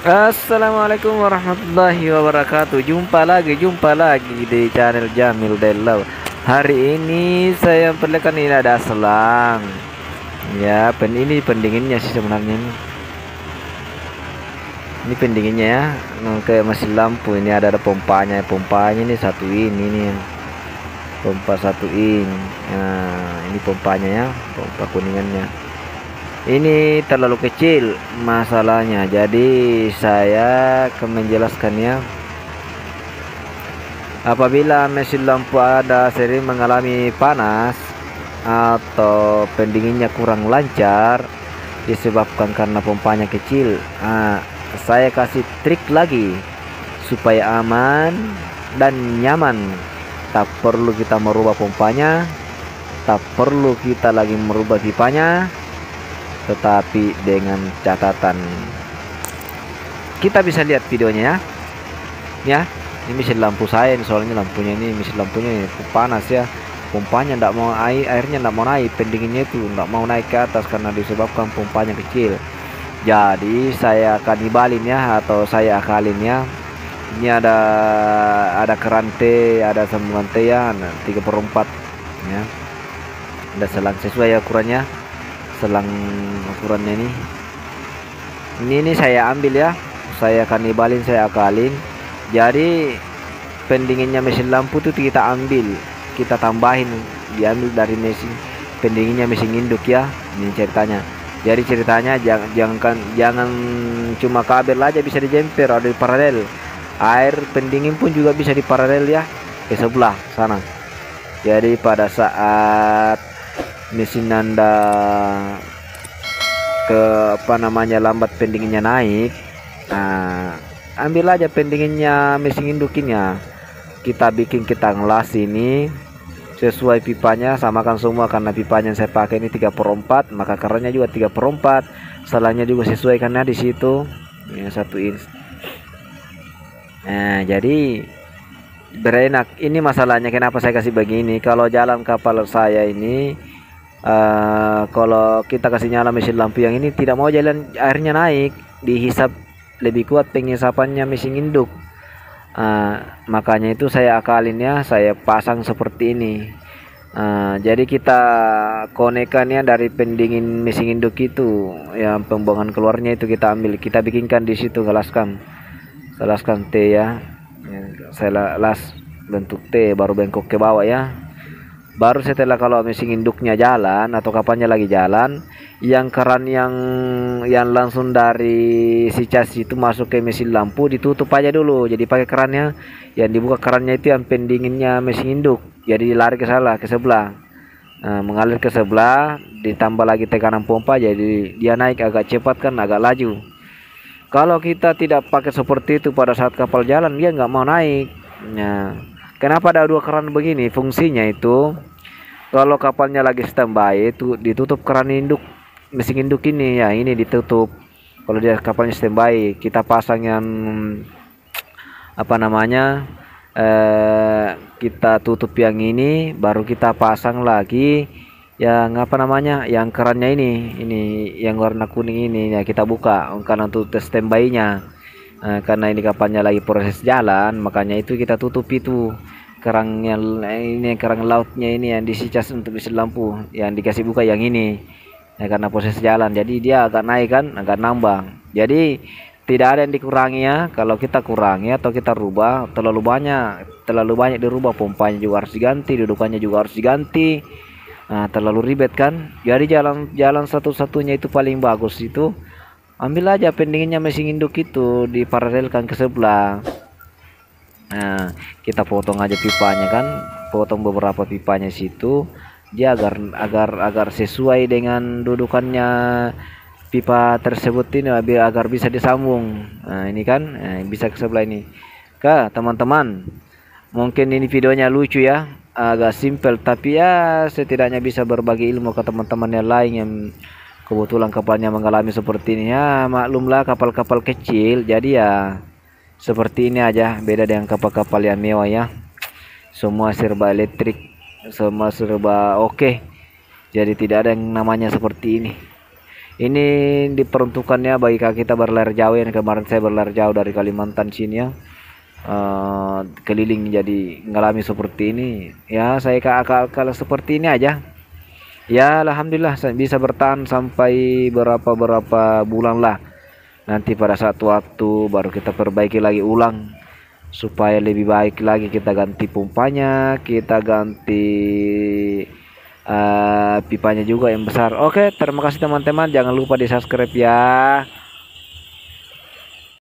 Assalamualaikum warahmatullahi wabarakatuh. Jumpa lagi di channel Jamil Delau. Hari ini saya perlihatkan ini ada selang. Ya, ini pendinginnya sih sebenarnya ini. Ini pendinginnya ya. Kayak mesin lampu ini ada pompanya. Pompanya ini satu ini nih. Pompa satu in. Nah, ini pompanya ya. Pompa kuningannya. Ini terlalu kecil masalahnya, jadi saya akan menjelaskannya. Apabila mesin lampu ada sering mengalami panas atau pendinginnya kurang lancar disebabkan karena pompanya kecil, saya kasih trik lagi supaya aman dan nyaman. Tak perlu kita merubah pompanya, tak perlu kita lagi merubah pipanya, tetapi dengan catatan kita bisa lihat videonya ya. Ini mesin lampu saya ini, soalnya lampunya ini, mesin lampunya ini panas ya. Pompanya tidak mau airnya tidak mau naik, pendinginnya itu tidak mau naik ke atas karena disebabkan pompanya kecil. Jadi saya akan ibalin ya, atau saya akalin ya. Ini ada keran T, ada sambungan T ya, 3/4 ya. Ada selang sesuai ukurannya, selang ukurannya ini saya ambil ya, saya akan ibalin, saya akalin. Jadi pendinginnya mesin lampu itu kita ambil, kita tambahin, diambil dari mesin pendinginnya mesin induk ya. Ini ceritanya. Jadi ceritanya jangan cuma kabel aja bisa dijemper, ada di paralel. Air pendingin pun juga bisa di paralel ya, ke sebelah sana. Jadi pada saat mesin Anda lambat pendinginnya naik, ambil aja pendinginnya mesin indukinnya, kita ngelas ini sesuai pipanya, samakan semua karena pipanya yang saya pakai ini 3/4, maka kerannya juga 3/4, salahnya juga sesuaikannya di situ ya, 1 inch. Jadi berenak. Ini masalahnya kenapa saya kasih begini. Kalau jalan kapal saya ini, kalau kita kasih nyala mesin lampu yang ini tidak mau jalan, airnya naik, dihisap lebih kuat penghisapannya mesin induk. Makanya itu saya akalin ya, saya pasang seperti ini. Jadi kita konekannya dari pendingin mesin induk itu, yang pembuangan keluarnya itu kita ambil, kita bikinkan di situ gelaskan T ya. Saya las bentuk T baru bengkok ke bawah ya. Baru setelah kalau mesin induknya jalan atau kapannya lagi jalan, yang keran yang langsung dari si chassis itu masuk ke mesin lampu ditutup aja dulu. Jadi pakai kerannya, yang dibuka kerannya itu yang pendinginnya mesin induk. Jadi lari ke sebelah, mengalir ke sebelah, ditambah lagi tekanan pompa, jadi dia naik agak cepat kan, agak laju. Kalau kita tidak pakai seperti itu pada saat kapal jalan, dia nggak mau naik. Nah, kenapa ada 2 keran begini? Fungsinya itu kalau kapalnya lagi standby itu ditutup keran induk mesin induk ini ya, ini ditutup. Kalau dia kapalnya standby, kita pasang yang kita tutup yang ini, baru kita pasang lagi yang yang kerannya ini yang warna kuning ini ya, kita buka karena untuk tes standby-nya. Karena ini kapalnya lagi proses jalan, makanya itu kita tutup itu kerang yang ini, kerang lautnya ini yang disicas untuk mesin lampu, yang dikasih buka yang ini ya, karena proses jalan, jadi dia agak naik kan, agak nambah. Jadi tidak ada yang dikurangi ya. Kalau kita kurangi atau kita rubah terlalu banyak dirubah, pompanya juga harus diganti, dudukannya juga harus diganti. Terlalu ribet kan. Jadi jalan satu-satunya itu paling bagus itu ambil aja pendinginnya mesin induk itu, diparalelkan ke sebelah. Kita potong aja pipanya kan, potong beberapa pipanya situ, dia agar sesuai dengan dudukannya pipa tersebut ini, agar bisa disambung. Ini kan bisa ke sebelah ini. Teman-teman, mungkin ini videonya lucu ya, agak simple, tapi ya setidaknya bisa berbagi ilmu ke teman-teman yang lain yang kebetulan kapalnya mengalami seperti ini ya. Maklumlah kapal-kapal kecil, jadi ya seperti ini aja, beda dengan kapal-kapal yang mewah ya. Semua serba elektrik, semua serba oke. Jadi tidak ada yang namanya seperti ini. Ini diperuntukannya bagi kita berlayar jauh, yang kemarin saya berlayar jauh dari Kalimantan sini ya, keliling, jadi ngalami seperti ini ya. Saya kalau seperti ini aja ya, alhamdulillah saya bisa bertahan sampai berapa bulan lah. Nanti pada saat waktu baru kita perbaiki lagi ulang supaya lebih baik lagi, kita ganti pompanya, kita ganti pipanya juga yang besar. Oke, terima kasih teman-teman, jangan lupa di subscribe ya.